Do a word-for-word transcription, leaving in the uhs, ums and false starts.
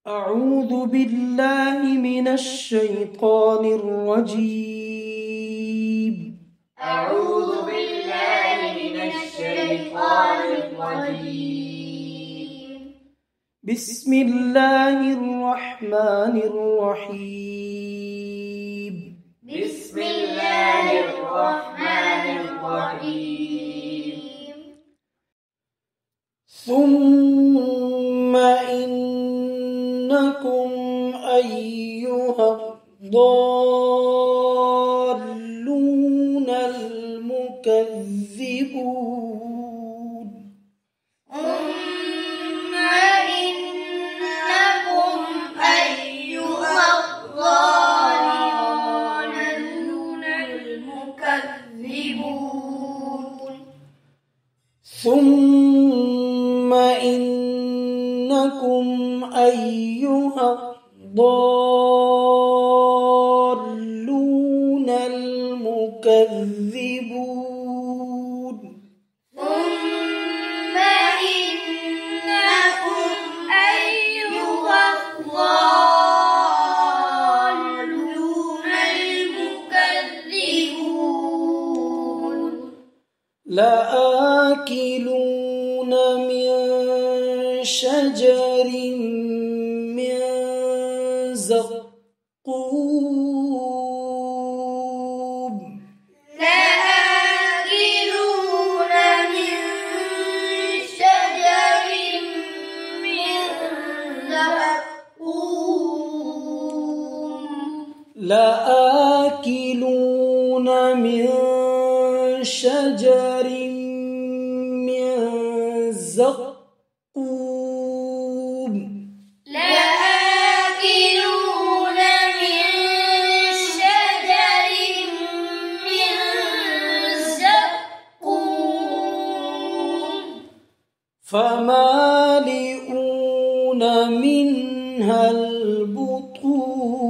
أعوذ بالله من الشيطان الرجيم. أعوذ بالله من الشيطان الرجيم. بسم الله الرحمن الرحيم. بسم الله الرحمن الرحيم. ثم إنكم أيها الضالون المكذبون. ثم إنكم أيها الضالون المكذبون. ثم إنكم أيها الضالون المكذبون. ثم إنكم أيها الضالون المكذبون. لآكلون من شجر من زقوم. لآكلون من شجر من زقوم. لآكلون من شجر من زقوم. لآكلون من شجر من زقوم. فمالئون منها البطون.